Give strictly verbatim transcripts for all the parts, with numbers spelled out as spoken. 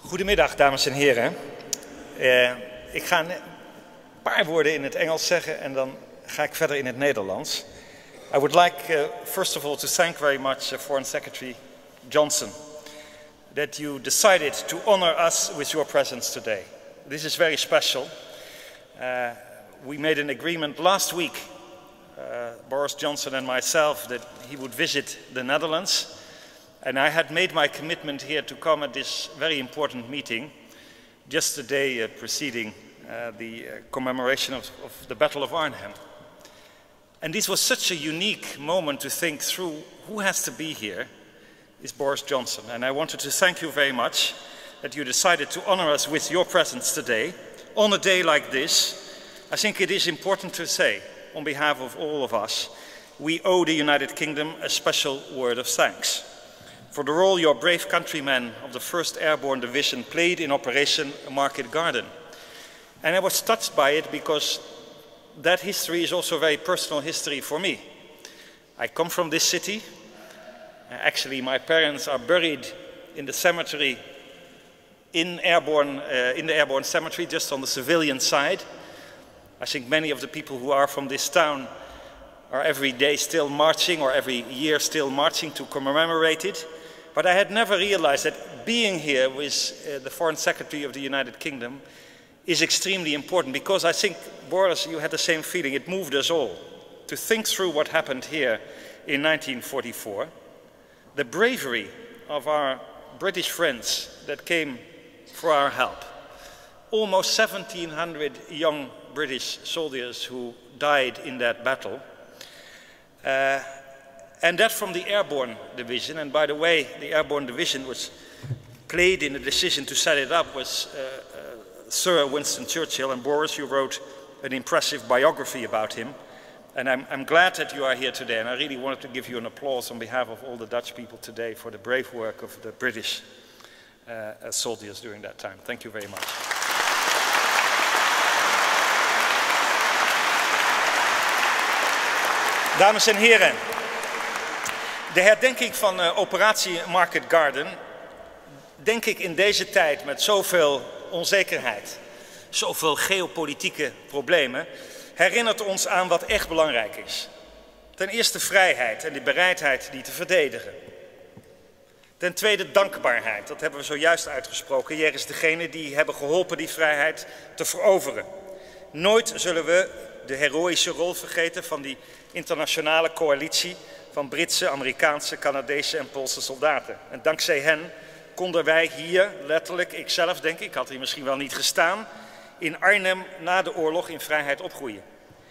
Goedemiddag, dames en heren. Uh, ik ga een paar woorden in het Engels zeggen en dan ga ik verder in het Nederlands. I would like, uh, first of all, to thank very much uh, Foreign Secretary Johnson that you decided to honor us with your presence today. This is very special. Uh, we made an agreement last week, uh, Boris Johnson and myself, that he would visit the Netherlands. And I had made my commitment here to come at this very important meeting, just the day uh, preceding uh, the uh, commemoration of, of the Battle of Arnhem. And this was such a unique moment to think through who has to be here is Boris Johnson. And I wanted to thank you very much that you decided to honor us with your presence today. On a day like this, I think it is important to say, on behalf of all of us, we owe the United Kingdom a special word of thanks for the role your brave countrymen of the first Airborne Division played in Operation Market Garden. And I was touched by it because that history is also a very personal history for me. I come from this city. Actually, my parents are buried in the cemetery, in, airborne, uh, in the Airborne Cemetery, just on the civilian side. I think many of the people who are from this town are every day still marching, or every year still marching to commemorate it. But I had never realized that being here with uh, the Foreign Secretary of the United Kingdom is extremely important, because I think, Boris, you had the same feeling. It moved us all to think through what happened here in nineteen forty-four, the bravery of our British friends that came for our help. Almost seventeen hundred young British soldiers who died in that battle. Uh, and that from the Airborne Division. And by the way, the Airborne Division was played in the decision to set it up was uh, uh, Sir Winston Churchill. And Boris, you wrote an impressive biography about him. And I'm, I'm glad that you are here today. And I really wanted to give you an applause on behalf of all the Dutch people today for the brave work of the British uh, uh, soldiers during that time. Thank you very much. Dames en heren, de herdenking van uh, operatie Market Garden, denk ik in deze tijd met zoveel onzekerheid, zoveel geopolitieke problemen, herinnert ons aan wat echt belangrijk is. Ten eerste vrijheid en de bereidheid die te verdedigen. Ten tweede dankbaarheid, dat hebben we zojuist uitgesproken. Jegens degenen die hebben geholpen die vrijheid te veroveren. Nooit zullen we de heroïsche rol vergeten van die internationale coalitie van Britse, Amerikaanse, Canadese en Poolse soldaten. En dankzij hen konden wij hier, letterlijk, ikzelf denk ik, had hier misschien wel niet gestaan, in Arnhem na de oorlog in vrijheid opgroeien.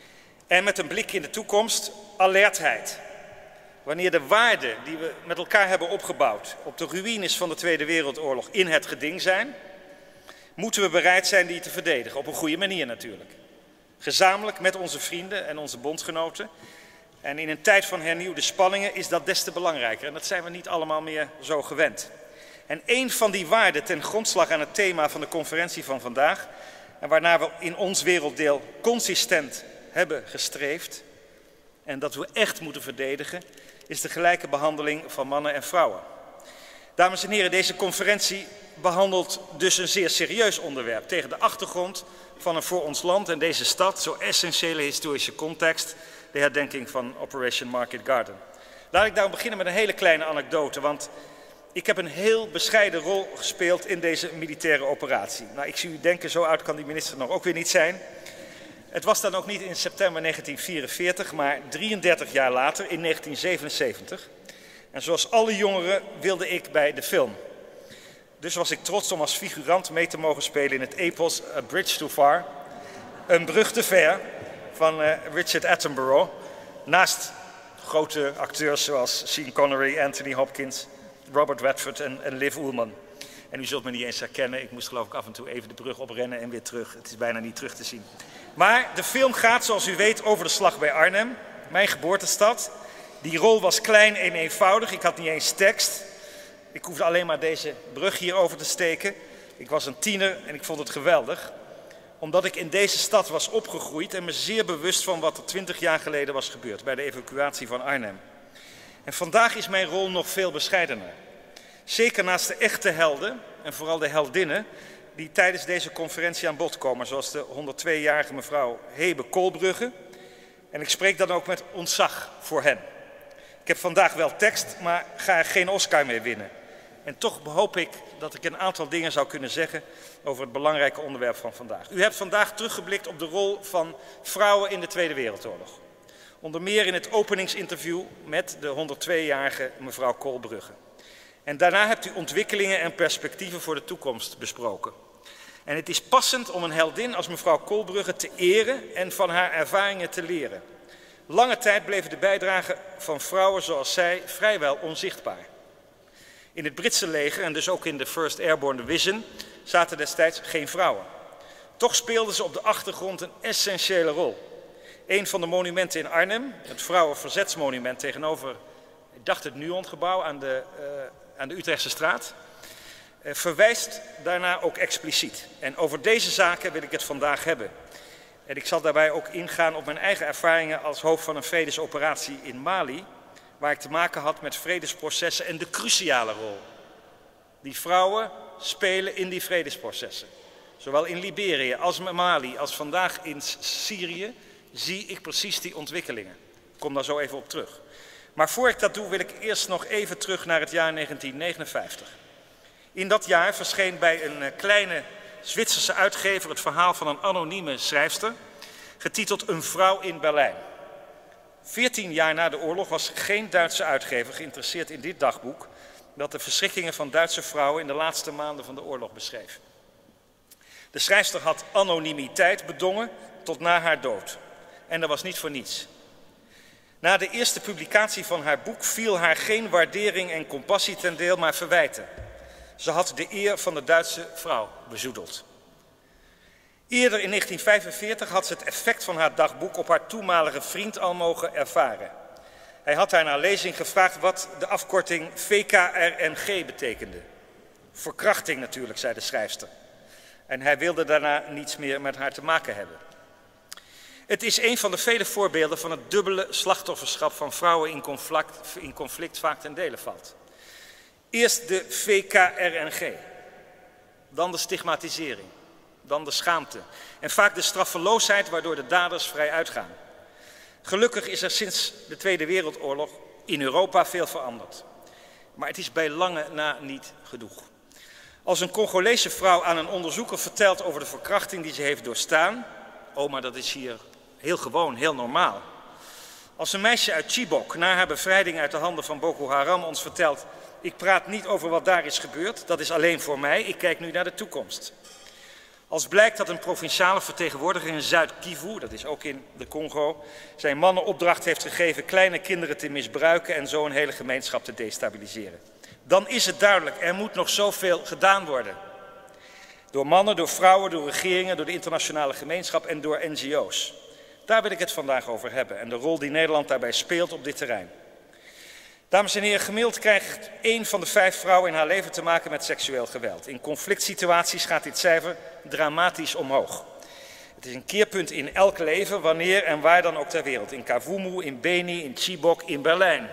En met een blik in de toekomst, alertheid. Wanneer de waarden die we met elkaar hebben opgebouwd op de ruïnes van de Tweede Wereldoorlog in het geding zijn, moeten we bereid zijn die te verdedigen. Op een goede manier natuurlijk. Gezamenlijk met onze vrienden en onze bondgenoten. En in een tijd van hernieuwde spanningen is dat des te belangrijker. En dat zijn we niet allemaal meer zo gewend. En een van die waarden ten grondslag aan het thema van de conferentie van vandaag, en waarnaar we in ons werelddeel consistent hebben gestreefd, en dat we echt moeten verdedigen, is de gelijke behandeling van mannen en vrouwen. Dames en heren, deze conferentie behandelt dus een zeer serieus onderwerp tegen de achtergrond van een voor ons land en deze stad zo essentiële historische context, de herdenking van Operation Market Garden. Laat ik daarom beginnen met een hele kleine anekdote, want ik heb een heel bescheiden rol gespeeld in deze militaire operatie. Nou, ik zie u denken, zo oud kan die minister nog ook weer niet zijn. Het was dan ook niet in september negentien vierenveertig, maar drieëndertig jaar later, in negentien zevenenzeventig. En zoals alle jongeren wilde ik bij de film. Dus was ik trots om als figurant mee te mogen spelen in het epos A Bridge Too Far, een brug te ver, van uh, Richard Attenborough. Naast grote acteurs zoals Sean Connery, Anthony Hopkins, Robert Redford en, en Liv Ullmann. En u zult me niet eens herkennen, ik moest geloof ik af en toe even de brug oprennen en weer terug. Het is bijna niet terug te zien. Maar de film gaat, zoals u weet, over de slag bij Arnhem, mijn geboortestad. Die rol was klein en eenvoudig, ik had niet eens tekst. Ik hoefde alleen maar deze brug hier over te steken. Ik was een tiener en ik vond het geweldig. Omdat ik in deze stad was opgegroeid en me zeer bewust van wat er twintig jaar geleden was gebeurd bij de evacuatie van Arnhem. En vandaag is mijn rol nog veel bescheidener. Zeker naast de echte helden en vooral de heldinnen die tijdens deze conferentie aan bod komen, zoals de honderdtweejarige mevrouw Hebe Kolbrugge. En ik spreek dan ook met ontzag voor hen. Ik heb vandaag wel tekst, maar ga er geen Oscar mee winnen. En toch hoop ik dat ik een aantal dingen zou kunnen zeggen over het belangrijke onderwerp van vandaag. U hebt vandaag teruggeblikt op de rol van vrouwen in de Tweede Wereldoorlog. Onder meer in het openingsinterview met de honderdtweejarige mevrouw Kolbrugge. En daarna hebt u ontwikkelingen en perspectieven voor de toekomst besproken. En het is passend om een heldin als mevrouw Kolbrugge te eren en van haar ervaringen te leren. Lange tijd bleven de bijdragen van vrouwen zoals zij vrijwel onzichtbaar. In het Britse leger en dus ook in de First Airborne Division zaten destijds geen vrouwen. Toch speelden ze op de achtergrond een essentiële rol. Een van de monumenten in Arnhem, het Vrouwenverzetsmonument tegenover, ik dacht het Nuon-gebouw aan de, uh, aan de Utrechtse straat, uh, verwijst daarna ook expliciet. En over deze zaken wil ik het vandaag hebben. En ik zal daarbij ook ingaan op mijn eigen ervaringen als hoofd van een vredesoperatie in Mali, waar ik te maken had met vredesprocessen en de cruciale rol die vrouwen spelen in die vredesprocessen. Zowel in Liberië als in Mali als vandaag in Syrië zie ik precies die ontwikkelingen. Ik kom daar zo even op terug. Maar voor ik dat doe wil ik eerst nog even terug naar het jaar negentien negenenvijftig. In dat jaar verscheen bij een kleine Zwitserse uitgever het verhaal van een anonieme schrijfster, getiteld Een vrouw in Berlijn. Veertien jaar na de oorlog was geen Duitse uitgever geïnteresseerd in dit dagboek dat de verschrikkingen van Duitse vrouwen in de laatste maanden van de oorlog beschreef. De schrijfster had anonimiteit bedongen tot na haar dood. En dat was niet voor niets. Na de eerste publicatie van haar boek viel haar geen waardering en compassie ten deel, maar verwijten. Ze had de eer van de Duitse vrouw bezoedeld. Eerder in negentien vijfenveertig had ze het effect van haar dagboek op haar toenmalige vriend al mogen ervaren. Hij had haar na lezing gevraagd wat de afkorting V K R N G betekende. Verkrachting natuurlijk, zei de schrijfster. En hij wilde daarna niets meer met haar te maken hebben. Het is een van de vele voorbeelden van het dubbele slachtofferschap van vrouwen in conflict, in conflict vaak ten dele valt. Eerst de V K R N G, dan de stigmatisering, dan de schaamte en vaak de straffeloosheid waardoor de daders vrij uitgaan. Gelukkig is er sinds de Tweede Wereldoorlog in Europa veel veranderd. Maar het is bij lange na niet genoeg. Als een Congolese vrouw aan een onderzoeker vertelt over de verkrachting die ze heeft doorstaan, oh, maar dat is hier heel gewoon, heel normaal. Als een meisje uit Chibok na haar bevrijding uit de handen van Boko Haram ons vertelt, ik praat niet over wat daar is gebeurd, dat is alleen voor mij, ik kijk nu naar de toekomst. Als blijkt dat een provinciale vertegenwoordiger in Zuid-Kivu, dat is ook in de Congo, zijn mannen opdracht heeft gegeven kleine kinderen te misbruiken en zo een hele gemeenschap te destabiliseren. Dan is het duidelijk, er moet nog zoveel gedaan worden. Door mannen, door vrouwen, door regeringen, door de internationale gemeenschap en door N G O's. Daar wil ik het vandaag over hebben en de rol die Nederland daarbij speelt op dit terrein. Dames en heren, gemiddeld krijgt één van de vijf vrouwen in haar leven te maken met seksueel geweld. In conflict situaties gaat dit cijfer dramatisch omhoog. Het is een keerpunt in elk leven, wanneer en waar dan ook ter wereld. In Kavumu, in Beni, in Chibok, in Berlijn.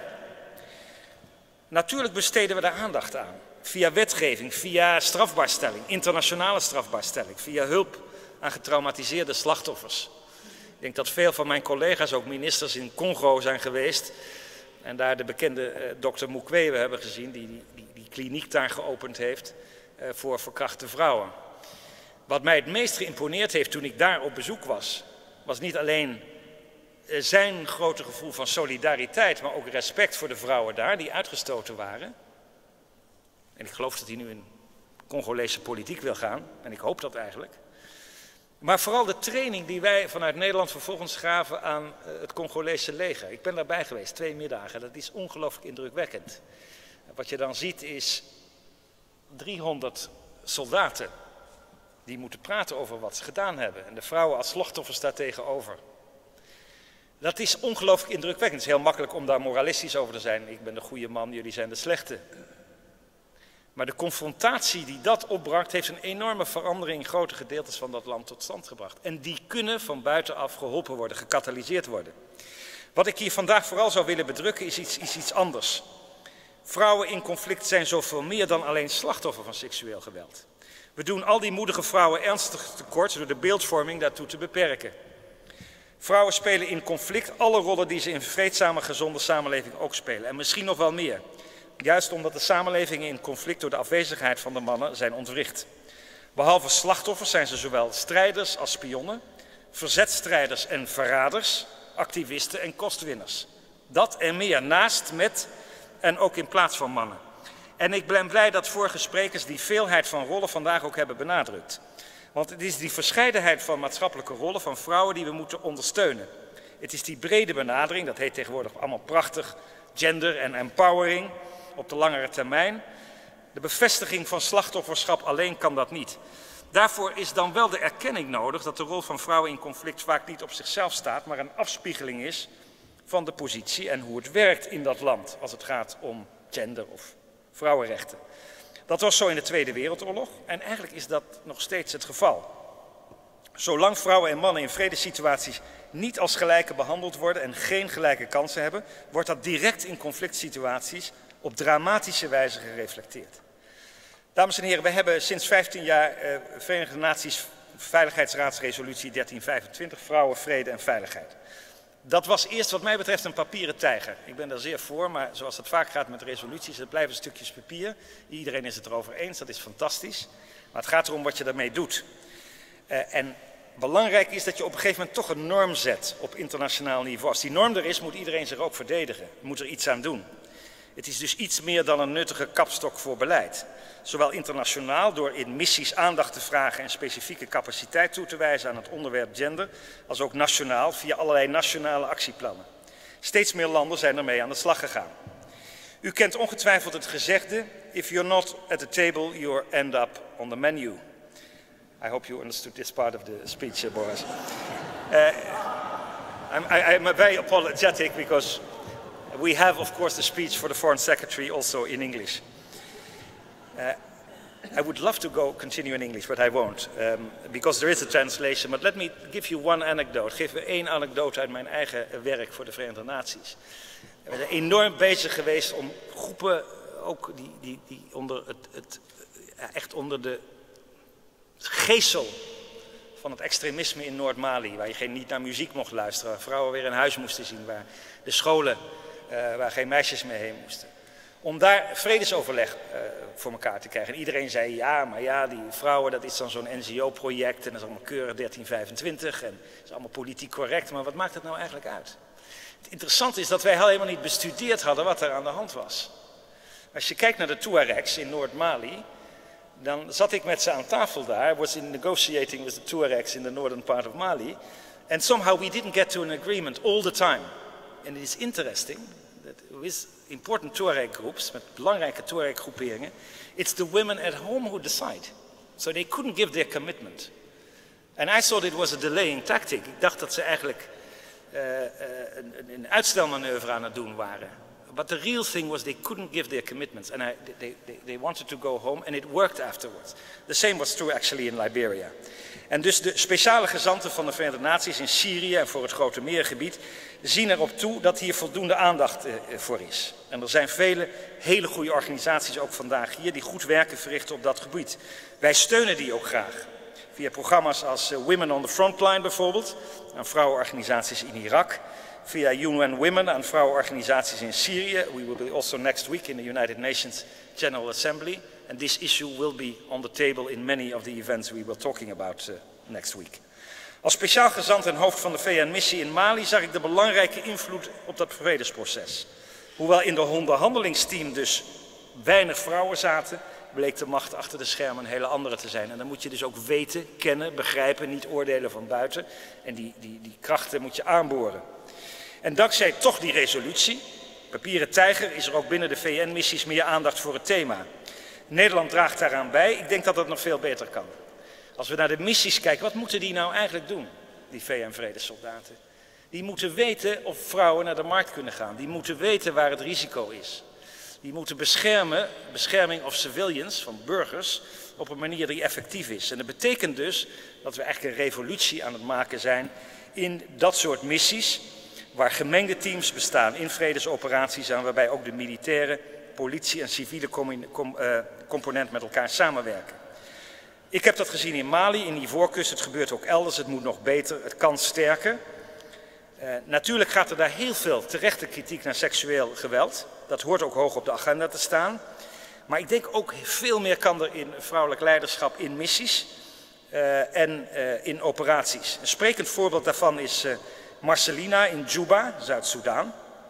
Natuurlijk besteden we daar aandacht aan. Via wetgeving, via strafbaarstelling, internationale strafbaarstelling, via hulp aan getraumatiseerde slachtoffers. Ik denk dat veel van mijn collega's, ook ministers in Congo, zijn geweest en daar de bekende uh, dokter Mukwege hebben gezien, die die, die die kliniek daar geopend heeft uh, voor verkrachte vrouwen. Wat mij het meest geïmponeerd heeft toen ik daar op bezoek was, was niet alleen uh, zijn grote gevoel van solidariteit, maar ook respect voor de vrouwen daar die uitgestoten waren. En ik geloof dat hij nu in Congolese politiek wil gaan, en ik hoop dat eigenlijk. Maar vooral de training die wij vanuit Nederland vervolgens gaven aan uh, het Congolese leger. Ik ben daarbij geweest, twee middagen, dat is ongelooflijk indrukwekkend. Wat je dan ziet is driehonderd soldaten die moeten praten over wat ze gedaan hebben. En de vrouwen als slachtoffers daar tegenover. Dat is ongelooflijk indrukwekkend. Het is heel makkelijk om daar moralistisch over te zijn. Ik ben de goede man, jullie zijn de slechte. Maar de confrontatie die dat opbracht, heeft een enorme verandering in grote gedeeltes van dat land tot stand gebracht. En die kunnen van buitenaf geholpen worden, gekatalyseerd worden. Wat ik hier vandaag vooral zou willen bedrukken is iets, is iets anders. Vrouwen in conflict zijn zoveel meer dan alleen slachtoffer van seksueel geweld. We doen al die moedige vrouwen ernstig tekort door de beeldvorming daartoe te beperken. Vrouwen spelen in conflict alle rollen die ze in een vreedzame, gezonde samenleving ook spelen. En misschien nog wel meer. Juist omdat de samenlevingen in conflict door de afwezigheid van de mannen zijn ontwricht. Behalve slachtoffers zijn ze zowel strijders als spionnen, verzetstrijders en verraders, activisten en kostwinners. Dat en meer, naast, met en ook in plaats van mannen. En ik ben blij dat vorige sprekers die veelheid van rollen vandaag ook hebben benadrukt. Want het is die verscheidenheid van maatschappelijke rollen van vrouwen die we moeten ondersteunen. Het is die brede benadering, dat heet tegenwoordig allemaal prachtig, gender en empowering op de langere termijn. De bevestiging van slachtofferschap alleen kan dat niet. Daarvoor is dan wel de erkenning nodig dat de rol van vrouwen in conflict vaak niet op zichzelf staat, maar een afspiegeling is van de positie en hoe het werkt in dat land als het gaat om gender of vrouwenrechten. Dat was zo in de Tweede Wereldoorlog en eigenlijk is dat nog steeds het geval. Zolang vrouwen en mannen in vredessituaties niet als gelijken behandeld worden en geen gelijke kansen hebben, wordt dat direct in conflict situaties op dramatische wijze gereflecteerd. Dames en heren, we hebben sinds vijftien jaar eh, Verenigde Naties Veiligheidsraadsresolutie dertien vijfentwintig, vrouwen, vrede en veiligheid. Dat was eerst wat mij betreft een papieren tijger. Ik ben daar zeer voor, maar zoals het vaak gaat met resoluties, het blijven stukjes papier. Iedereen is het erover eens, dat is fantastisch. Maar het gaat erom wat je daarmee doet. Uh, en belangrijk is dat je op een gegeven moment toch een norm zet op internationaal niveau. Als die norm er is, moet iedereen zich ook verdedigen. Moet er iets aan doen. Het is dus iets meer dan een nuttige kapstok voor beleid. Zowel internationaal door in missies aandacht te vragen en specifieke capaciteit toe te wijzen aan het onderwerp gender, als ook nationaal via allerlei nationale actieplannen. Steeds meer landen zijn ermee aan de slag gegaan. U kent ongetwijfeld het gezegde, if you're not at the table, you end up on the menu. I hope you understood this part of the speech, Boris. Uh, I'm, I, I'm very apologetic because we have, of course, the speech for the Foreign Secretary also in English. Uh, I would love to go continue in English, but I won't, um, because there is a translation. But let me give you one anecdote. Geef me één anekdote uit mijn eigen werk voor de Verenigde Naties. We zijn enorm bezig geweest om groepen, ook die, die, die onder het, het, echt onder de geesel van het extremisme in Noord-Mali, waar je geen, niet naar muziek mocht luisteren, waar vrouwen weer in huis moesten zien, waar de scholen, uh, waar geen meisjes mee heen moesten. Om daar vredesoverleg uh, voor elkaar te krijgen. En iedereen zei, ja, maar ja, die vrouwen, dat is dan zo'n N G O-project en dat is allemaal keurig dertien vijfentwintig en dat is allemaal politiek correct, maar wat maakt het nou eigenlijk uit? Het interessante is dat wij helemaal niet bestudeerd hadden wat er aan de hand was. Als je kijkt naar de Tuaregs in Noord-Mali, dan zat ik met ze aan tafel daar, I was in negotiating with the Tuaregs in the northern part of Mali, and somehow we didn't get to an agreement all the time. And it is interesting that with important Tuareg groups, met belangrijke Tuareg groeperingen, it's the women at home who decide. So they couldn't give their commitment. And I thought it was a delaying tactic. Ik dacht dat ze eigenlijk uh, uh, een, een uitstelmanoeuvre aan het doen waren. But the real thing was they couldn't give their commitments and I, they, they, they wanted to go home and it worked afterwards. The same was true actually in Liberia. En dus de speciale gezanten van de Verenigde Naties in Syrië en voor het Grote Meergebied zien erop toe dat hier voldoende aandacht uh, voor is. En er zijn vele hele goede organisaties ook vandaag hier die goed werken verrichten op dat gebied. Wij steunen die ook graag. Via programma's als uh, Women on the Frontline bijvoorbeeld, aan vrouwenorganisaties in Irak. Via U N Women aan vrouwenorganisaties in Syrië. We will be also next week in the United Nations General Assembly. And this issue will be on the table in many of the events we were talking about uh, next week. Als speciaal gezant en hoofd van de V N-missie in Mali zag ik de belangrijke invloed op dat vredesproces. Hoewel in de onderhandelingsteam dus weinig vrouwen zaten, bleek de macht achter de schermen een hele andere te zijn. En dan moet je dus ook weten, kennen, begrijpen, niet oordelen van buiten. En die, die, die krachten moet je aanboren. En dankzij toch die resolutie, papieren tijger, is er ook binnen de V N-missies meer aandacht voor het thema. Nederland draagt daaraan bij. Ik denk dat dat nog veel beter kan. Als we naar de missies kijken, wat moeten die nou eigenlijk doen, die V N-vredesoldaten? Die moeten weten of vrouwen naar de markt kunnen gaan. Die moeten weten waar het risico is. Die moeten beschermen, bescherming of civilians, van burgers, op een manier die effectief is. En dat betekent dus dat we eigenlijk een revolutie aan het maken zijn in dat soort missies, waar gemengde teams bestaan in vredesoperaties en waarbij ook de militairen politie en civiele com com uh, component met elkaar samenwerken. Ik heb dat gezien in Mali, in Ivoorkust, het gebeurt ook elders, het moet nog beter, het kan sterker. Uh, natuurlijk gaat er daar heel veel terechte kritiek naar seksueel geweld. Dat hoort ook hoog op de agenda te staan. Maar ik denk ook veel meer kan er in vrouwelijk leiderschap in missies uh, en uh, in operaties. Een sprekend voorbeeld daarvan is uh, Marcelina in Juba, Zuid-Soedan.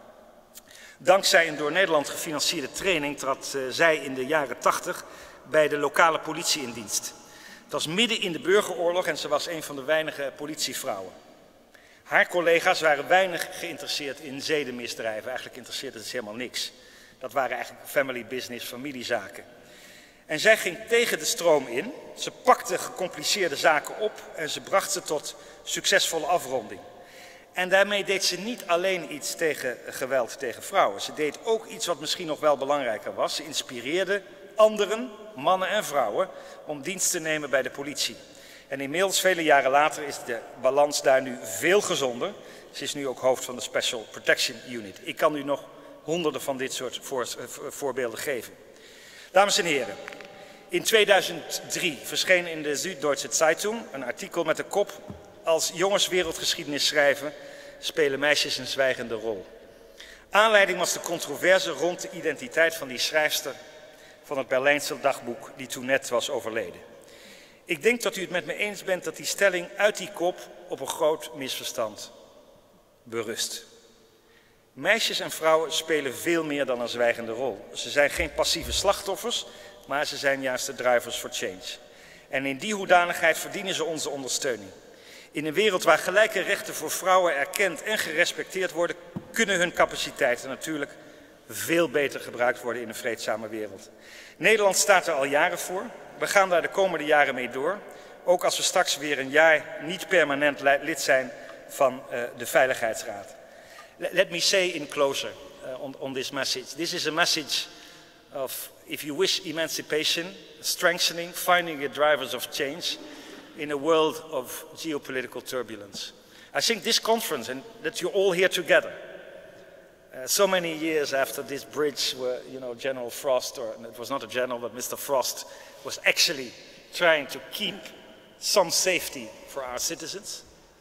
Dankzij een door Nederland gefinancierde training trad uh, zij in de jaren tachtig bij de lokale politie in dienst. Het was midden in de burgeroorlog en ze was een van de weinige politievrouwen. Haar collega's waren weinig geïnteresseerd in zedenmisdrijven. Eigenlijk interesseerde ze helemaal niks. Dat waren eigenlijk family business, familiezaken. En zij ging tegen de stroom in. Ze pakte gecompliceerde zaken op en ze bracht ze tot succesvolle afronding. En daarmee deed ze niet alleen iets tegen geweld tegen vrouwen. Ze deed ook iets wat misschien nog wel belangrijker was. Ze inspireerde anderen, mannen en vrouwen, om dienst te nemen bij de politie. En inmiddels, vele jaren later, is de balans daar nu veel gezonder. Ze is nu ook hoofd van de Special Protection Unit. Ik kan u nog honderden van dit soort voor, voorbeelden geven. Dames en heren, in tweeduizend drie verscheen in de Süddeutsche Zeitung een artikel met de kop: als jongens wereldgeschiedenis schrijven, spelen meisjes een zwijgende rol. Aanleiding was de controverse rond de identiteit van die schrijfster van het Berlijnse dagboek die toen net was overleden. Ik denk dat u het met me eens bent dat die stelling uit die kop op een groot misverstand berust. Meisjes en vrouwen spelen veel meer dan een zwijgende rol. Ze zijn geen passieve slachtoffers, maar ze zijn juist de drivers for change. En in die hoedanigheid verdienen ze onze ondersteuning. In een wereld waar gelijke rechten voor vrouwen erkend en gerespecteerd worden, kunnen hun capaciteiten natuurlijk veel beter gebruikt worden in een vreedzame wereld. Nederland staat er al jaren voor. We gaan daar de komende jaren mee door. Ook als we straks weer een jaar niet permanent lid zijn van uh, de Veiligheidsraad. Let me say in closure uh, on, on this message. This is a message of, if you wish, emancipation, strengthening, finding the drivers of change in a world of geopolitical turbulence. I think this conference, and that you're all here together, uh, so many years after this bridge where, you know, General Frost, or it was not a general, but Mister Frost, was actually trying to keep some safety for our citizens.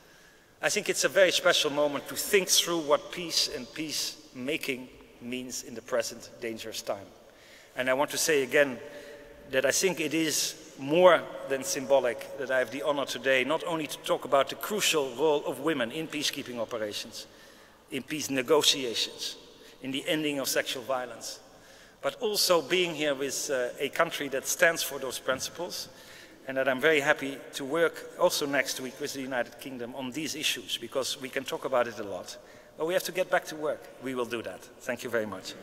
I think it's a very special moment to think through what peace and peacemaking means in the present dangerous time. And I want to say again that I think it is more than symbolic that I have the honor today not only to talk about the crucial role of women in peacekeeping operations, in peace negotiations, in the ending of sexual violence, but also being here with uh, a country that stands for those principles, and that I'm very happy to work also next week with the United Kingdom on these issues, because we can talk about it a lot. But we have to get back to work. We will do that. Thank you very much.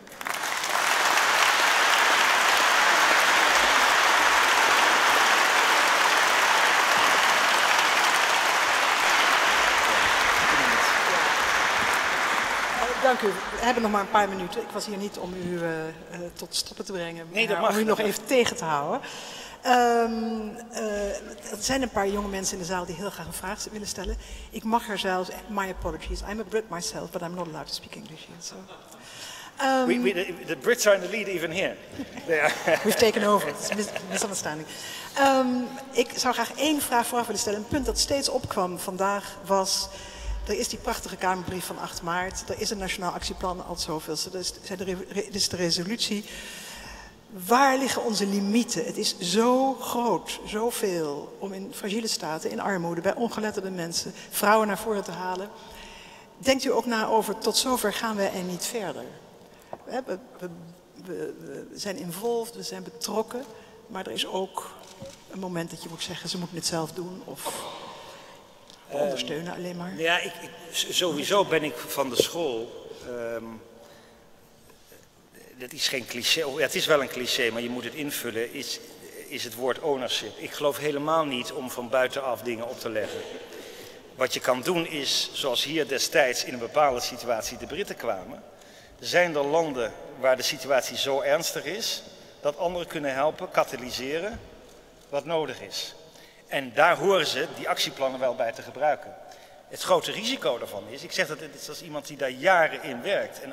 Dank u. We hebben nog maar een paar minuten. Ik was hier niet om u uh, uh, tot stoppen te brengen, nee, dat maar mag, om u nog mag. even tegen te houden. Um, uh, er zijn een paar jonge mensen in de zaal die heel graag een vraag willen stellen. Ik mag er zelfs, my apologies, I'm a Brit myself, but I'm not allowed to speak English here. So. Um, we, we, the, the Brits are in the lead even here. We've taken over. It's a mis misunderstanding. Um, ik zou graag één vraag vooraf willen stellen. Een punt dat steeds opkwam vandaag was: er is die prachtige Kamerbrief van acht maart. Er is een nationaal actieplan al zoveel. Er is, er is de resolutie. Waar liggen onze limieten? Het is zo groot, zoveel om in fragiele staten, in armoede, bij ongeletterde mensen, vrouwen naar voren te halen. Denkt u ook na over tot zover gaan we en niet verder? We, we, we, we zijn involved, we zijn betrokken, maar er is ook een moment dat je moet zeggen, ze moeten het zelf doen of ondersteunen alleen maar. Ja, ik, ik, sowieso ben ik van de school. Um, dat is geen cliché, ja, het is wel een cliché, maar je moet het invullen, is, is het woord ownership. Ik geloof helemaal niet om van buitenaf dingen op te leggen. Wat je kan doen is, zoals hier destijds in een bepaalde situatie de Britten kwamen, zijn er landen waar de situatie zo ernstig is, dat anderen kunnen helpen, katalyseren, wat nodig is. En daar horen ze die actieplannen wel bij te gebruiken. Het grote risico daarvan is, ik zeg dat het is als iemand die daar jaren in werkt en ook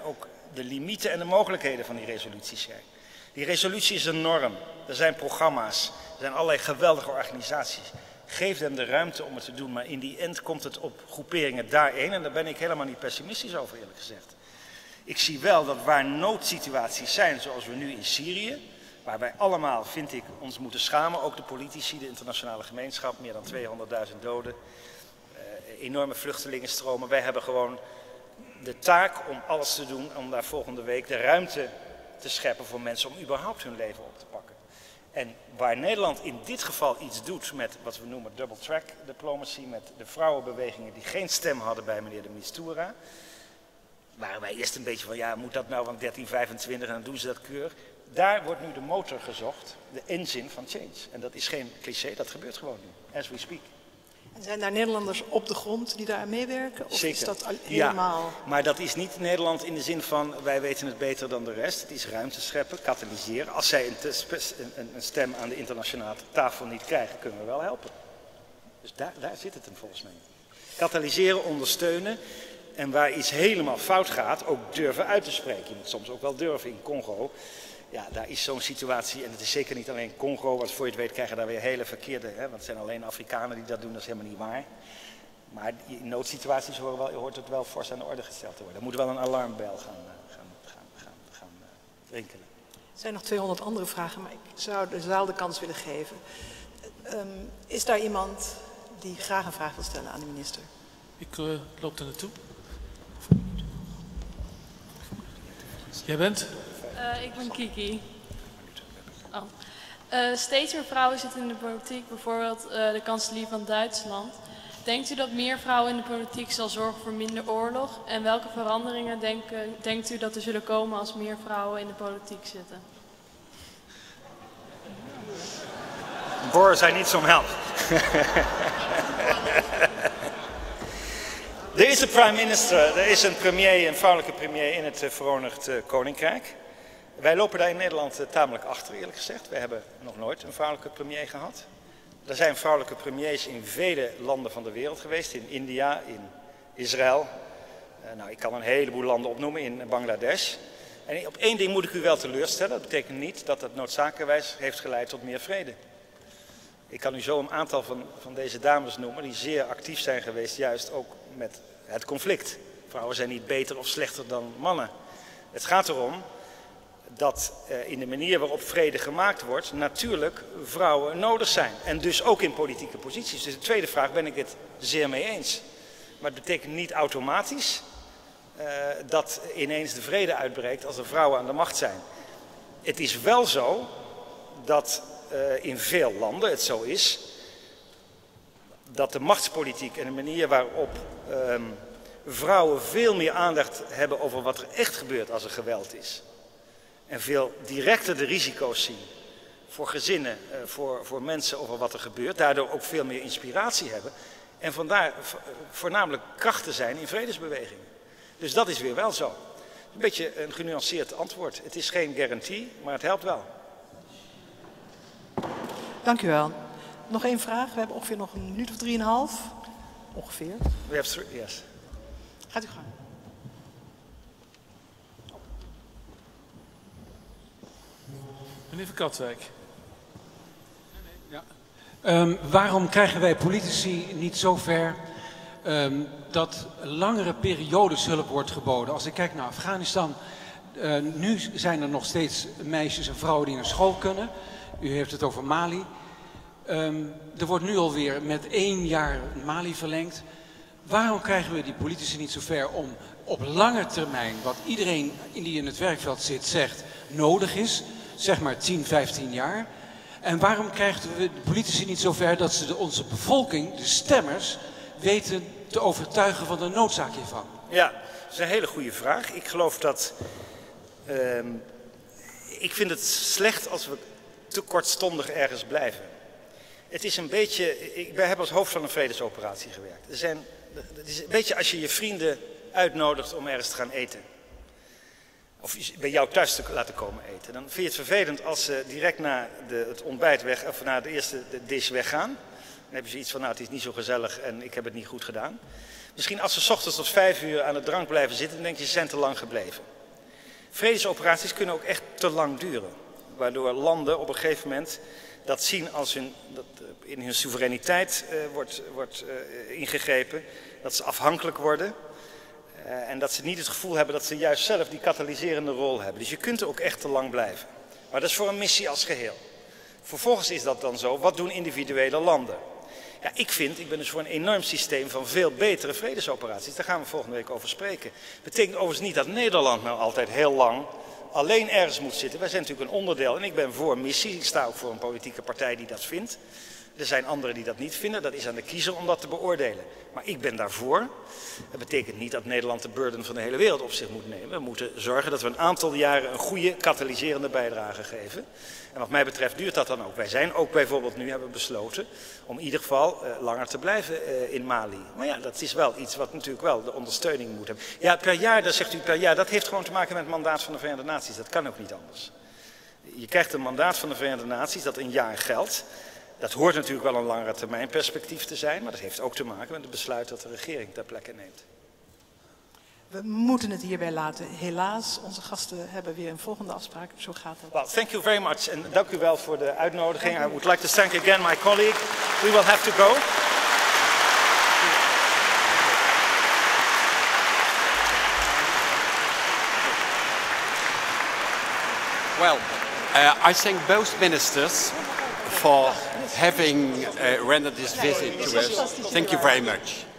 de limieten en de mogelijkheden van die resoluties zijn. Die resolutie is een norm, er zijn programma's, er zijn allerlei geweldige organisaties. Geef hem de ruimte om het te doen, maar in die end komt het op groeperingen daarheen en daar ben ik helemaal niet pessimistisch over, eerlijk gezegd. Ik zie wel dat waar noodsituaties zijn, zoals we nu in Syrië, waar wij allemaal, vind ik, ons moeten schamen, ook de politici, de internationale gemeenschap, meer dan tweehonderdduizend doden, eh, enorme vluchtelingenstromen. Wij hebben gewoon de taak om alles te doen, om daar volgende week de ruimte te scheppen voor mensen om überhaupt hun leven op te pakken. En waar Nederland in dit geval iets doet met wat we noemen double track diplomacy, met de vrouwenbewegingen die geen stem hadden bij meneer de Mistura, waren wij eerst een beetje van, ja, moet dat nou van dertien vijfentwintig en dan doen ze dat keur. Daar wordt nu de motor gezocht, de engine van change. En dat is geen cliché, dat gebeurt gewoon nu, as we speak. En zijn daar Nederlanders op de grond die daar aan meeweerken? Of Zeker. Is dat helemaal... Ja, maar dat is niet Nederland in de zin van wij weten het beter dan de rest. Het is ruimte scheppen, katalyseren. Als zij een, een, een stem aan de internationale tafel niet krijgen, kunnen we wel helpen. Dus daar, daar zit het hem volgens mij. Katalyseren, ondersteunen. En waar iets helemaal fout gaat, ook durven uit te spreken. Je moet soms ook wel durven in Congo. Ja, daar is zo'n situatie, en het is zeker niet alleen Congo, want voor je het weet krijgen daar weer hele verkeerde, hè, want het zijn alleen Afrikanen die dat doen, dat is helemaal niet waar. Maar in noodsituaties hoort, wel, hoort het wel fors aan de orde gesteld te worden. Er moet wel een alarmbel gaan, gaan, gaan, gaan, gaan uh, rinkelen. Er zijn nog tweehonderd andere vragen, maar ik zou de zaal de kans willen geven. Um, is daar iemand die graag een vraag wil stellen aan de minister? Ik uh, loop er naartoe. Jij bent? Uh, ik ben Kiki. Oh. Uh, steeds meer vrouwen zitten in de politiek, bijvoorbeeld uh, de kanselier van Duitsland. Denkt u dat meer vrouwen in de politiek zal zorgen voor minder oorlog? En welke veranderingen denken, denkt u dat er zullen komen als meer vrouwen in de politiek zitten? Boris, I need some help. Er is een prime minister, er is een premier, een vrouwelijke premier in het uh, Verenigd uh, Koninkrijk. Wij lopen daar in Nederland uh, tamelijk achter, eerlijk gezegd. We hebben nog nooit een vrouwelijke premier gehad. Er zijn vrouwelijke premiers in vele landen van de wereld geweest, in India, in Israël. Uh, nou, ik kan een heleboel landen opnoemen, in Bangladesh. En op één ding moet ik u wel teleurstellen, dat betekent niet dat het noodzakelijkerwijs heeft geleid tot meer vrede. Ik kan u zo een aantal van, van deze dames noemen die zeer actief zijn geweest, juist ook met het conflict. Vrouwen zijn niet beter of slechter dan mannen. Het gaat erom dat uh, in de manier waarop vrede gemaakt wordt, natuurlijk vrouwen nodig zijn. En dus ook in politieke posities. Dus de tweede vraag ben ik het zeer mee eens. Maar het betekent niet automatisch uh, dat ineens de vrede uitbreekt als er vrouwen aan de macht zijn. Het is wel zo dat uh, in veel landen het zo is dat de machtspolitiek en de manier waarop um, vrouwen veel meer aandacht hebben over wat er echt gebeurt als er geweld is. En veel directer de risico's zien voor gezinnen, uh, voor, voor mensen over wat er gebeurt. Daardoor ook veel meer inspiratie hebben. En vandaar voornamelijk krachten zijn in vredesbewegingen. Dus dat is weer wel zo. Een beetje een genuanceerd antwoord. Het is geen garantie, maar het helpt wel. Dank u wel. Nog één vraag. We hebben ongeveer nog een minuut of drieënhalf. Ongeveer. We have three, yes. Gaat u gang. Meneer Van Katwijk. Ja. Um, waarom krijgen wij politici niet zover um, dat langere periodes hulp wordt geboden? Als ik kijk naar Afghanistan, uh, nu zijn er nog steeds meisjes en vrouwen die naar school kunnen. U heeft het over Mali. Um, er wordt nu alweer met één jaar Mali verlengd. Waarom krijgen we die politici niet zover om op lange termijn, wat iedereen die in het werkveld zit zegt, nodig is, zeg maar tien, vijftien jaar. En waarom krijgen we de politici niet zover dat ze de, onze bevolking, de stemmers, weten te overtuigen van de noodzaak hiervan? Ja, dat is een hele goede vraag. Ik geloof dat... Uh, ik vind het slecht als we te kortstondig ergens blijven. Het is een beetje... Ik heb als hoofd van een vredesoperatie gewerkt. Er zijn, het is een beetje als je je vrienden uitnodigt om ergens te gaan eten. Of bij jou thuis te laten komen eten. Dan vind je het vervelend als ze direct na de, het ontbijt weg, of na de eerste de dish weggaan. Dan hebben ze iets van, nou het is niet zo gezellig en ik heb het niet goed gedaan. Misschien als ze 's ochtends tot vijf uur aan de drank blijven zitten, dan denk je ze zijn te lang gebleven. Vredesoperaties kunnen ook echt te lang duren. Waardoor landen op een gegeven moment dat zien als hun, dat in hun soevereiniteit uh, wordt, wordt uh, ingegrepen. Dat ze afhankelijk worden. Uh, en dat ze niet het gevoel hebben dat ze juist zelf die katalyserende rol hebben. Dus je kunt er ook echt te lang blijven. Maar dat is voor een missie als geheel. Vervolgens is dat dan zo, wat doen individuele landen? Ja, ik vind, ik ben dus voor een enorm systeem van veel betere vredesoperaties. Daar gaan we volgende week over spreken. Betekent overigens niet dat Nederland nou altijd heel lang alleen ergens moet zitten. Wij zijn natuurlijk een onderdeel en ik ben voor missie. Ik sta ook voor een politieke partij die dat vindt. Er zijn anderen die dat niet vinden. Dat is aan de kiezer om dat te beoordelen. Maar ik ben daarvoor. Dat betekent niet dat Nederland de burden van de hele wereld op zich moet nemen. We moeten zorgen dat we een aantal jaren een goede katalyserende bijdrage geven. En wat mij betreft duurt dat dan ook. Wij zijn ook bijvoorbeeld nu hebben besloten om in ieder geval uh, langer te blijven uh, in Mali. Maar ja, dat is wel iets wat natuurlijk wel de ondersteuning moet hebben. Ja, per jaar, dat zegt u per jaar, dat heeft gewoon te maken met het mandaat van de Verenigde Naties. Dat kan ook niet anders. Je krijgt een mandaat van de Verenigde Naties dat een jaar geldt. Dat hoort natuurlijk wel een langere termijn perspectief te zijn, maar dat heeft ook te maken met het besluit dat de regering ter plekke neemt. We moeten het hierbij laten. Helaas, onze gasten hebben weer een volgende afspraak. Zo gaat dat. Well, thank you very much en dank u wel voor de uitnodiging. I would like to thank again my colleague. We will have to go. Well, uh, I thank both ministers for having uh, rendered this visit to us. Thank you very much.